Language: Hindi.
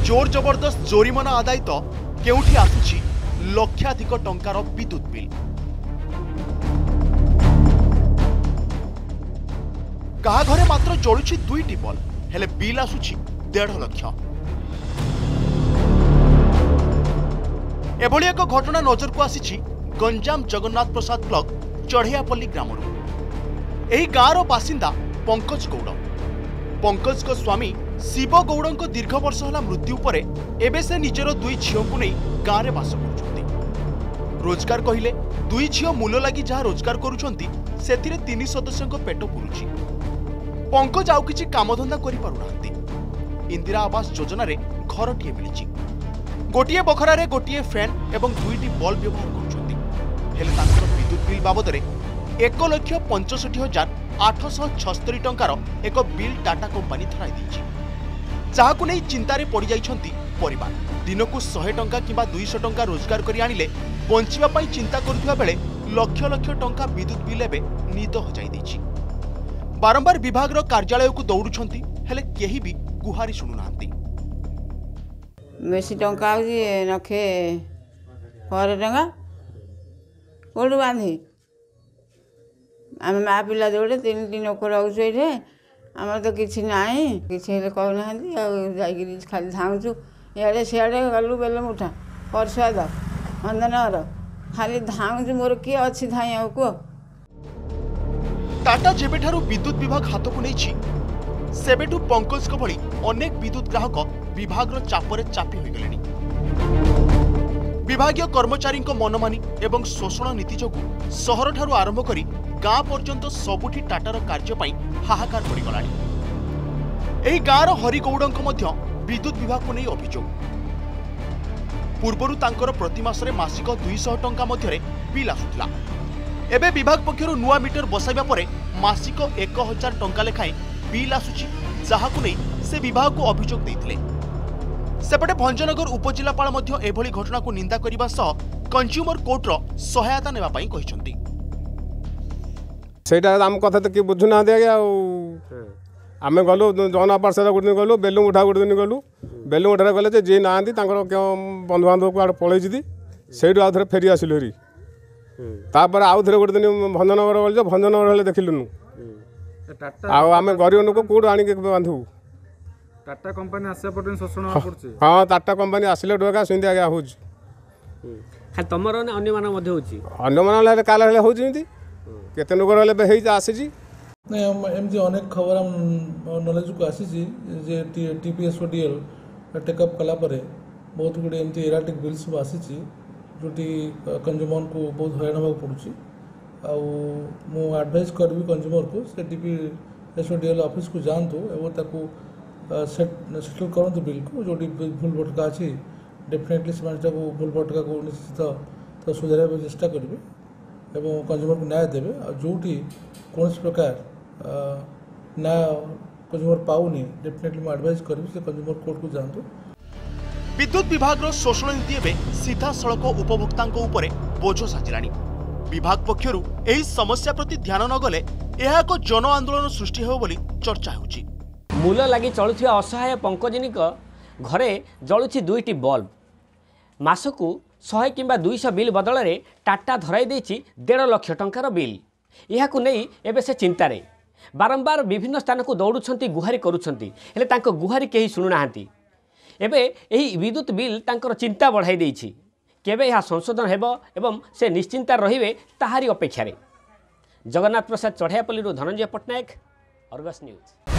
जोर जबरदस्त जोरिमाना आदाय तो केउठी आसुछि लक्षाधिक टंकार विद्युत बिल। कहा घरे मात्र जलुछि 2टी बल्ब हेले बिल आसुछि 1.5 लाख। एभली एक घटना नजर को आसी गंजाम जगन्नाथ प्रसाद ब्लॉक चढ़ियापल्ली ग्राम। यही गाँवर बासिंदा पंकज गौड़। पंकज को स्वामी शिव गौड़ दीर्घ वर्ष है मृत्यु पर एबे से निजर 2 झील को नहीं गाँव में बास कर रोजगार कहले 2 झील मूल लगी जहाँ रोजगार करुछंती सेथिरे 3 सदस्यों पेट पुरुछि। पंकज आउ किछि कामधंदा करि पारुनांती। इंदिरा आवास योजना रे घरटीए मिलिछि। गोटिए बखरा रे गोटिए फैन एवं 2टी बल्ब व्यवहार करुछंती। हेले तांकर विद्युत बिल बाबद 1,65,876 टंकार एक बिल टाटा कंपनी धराई दैछि। जहाकु नहीं चिंतारे पड़ जाइछंती परिवार। दिनकु 100 टंका किंबा 200 टंका रोजगार करि आनिले बंचिबा पई चिंता करुथिबा बेले लक्ष लक्ष टंका विद्युत बिल एबे निद हो जाई दैछि। बारंबार विभाग रो कार्यालय को दौड़ुछंती हेले केही भी गुहारी सुनु नांती। बेसी टंका आउजी नखे 100 टंका कोडु बांधी आम माँ पिला जोड़े 3 नौकर आउे आम तो किसी ना किसी कहना खाली धाऊँ इे सियाड़े गलु बेल मुठा परसाद बंधन खाली धाऊँ मोर किए अच्छी धाई आ कह। टाटा जेबेठारु विद्युत विभाग हाथ को नहीं सेबेठु पंकज को भली अनेक विद्युत ग्राहक विभाग चापरे चापी हो गले। विभागीय कर्मचारी मनमानी एवं शोषण नीति जो सहर ठारू आरंभ करी गाँ पर्यंत सबुठी टाटार कार्य हाहाकार पड़गलानी। एही गाँर हरिगौड़ विद्युत विभाग को नहीं अभियोग। पूर्वरु तांकर प्रति मासरे मासिक 200 टंका मध्यरे बिल आसुथिला। एबे विभाग पक्षरु नुआ मीटर बसाइबा परे मासिक 1000 टंका लेखाएं बिल आसुछि, जहाकु नहीं से विभाग को अभियोग दैथिले। सेपटे भंजनगर उपजिलापाल मध्य एभली घटना को निंदा करने सह कंज्यूमर कोर्ट रो सहायता नेबा पई कहिसंती। सेटा आम कथा तो कि बुझुना आज्ञा आम गलु जगन्नाथ प्रसाद गोटे दिन गलु बेलू मुठा गोटे दिन गलु बेलू मुठा गले जी ना क्यों बंधुबांधव को पलि से आउ थे फेरी आसिलु हेरी तापर आउ थे गोटे दिन भंजनगर गल भंजनगर हेल्ले देखिलुनु आम गरीब लोक कौट आणिक बांधु टाटा कंपनी आसे पटन शोषण पड़छ। हां टाटा कंपनी आसिले डोगा सिंदी आगे होज खाली तमर अन्य मान मध्ये होची अन्य मान ले काला हेले होज निति केते लोक रहले बे हेई आसी जी नै एमती अनेक खबर हम नॉलेज को आसी जी जे टीपीएस ओ डीएल टेकअप कला परे बहुत गुडे एमती एराटिक बिल सब आसी जी जोटी कंज्यूमर को बहुत हैरान होगा पड़ुची। आ मु एडवाइस करबी कंज्यूमर को से टीपीएस ओ डीएल ऑफिस को जानतो एवं ताको सेटल करते बिल को जो भूल भटका अच्छी डेफिनेटली से भूल भटका को निश्चित तो सुधार चेष्टा करेंगे और कंज्यूमर को न्याय देवे और जो कौन प्रकार न्याय कंज्यूमर पाऊनी डेफिनेटली मुझे एडवाइस करी से कंज्यूमर कोर्ट को जानतु। विद्युत विभाग शोषण नीति एवं सीधा सड़क उपभोक्ता बोझ साजिलानी। विभाग पक्षरु एही समस्या प्रति ध्यान न गले यह एक जन आंदोलन सृष्टि हो बोली चर्चा होची। मूल लगी चलुवा असहाय पंकजनी घरे जलुछि 2टी बल्ब मासकू 100 किंबा 200 बिल बदल में टाटा धराई देछि 1.5 लाख टंकार बिल। यह नहीं एबे से चिंतारे बारंबार विभिन्न स्थान को दौड़ुछंती गुहारी करुछंती हेले तांको गुहारी केही सुनुनाहांती। एबे एही विद्युत बिल तांकर चिंता बढ़ाई देछि। केबे यह संशोधन हेबो एवं से निश्चिंता रहिबे ताहारी अपेक्षा। Jagannath Prasad Chadhiapalli Dhananjay Pattnaik, Argus news.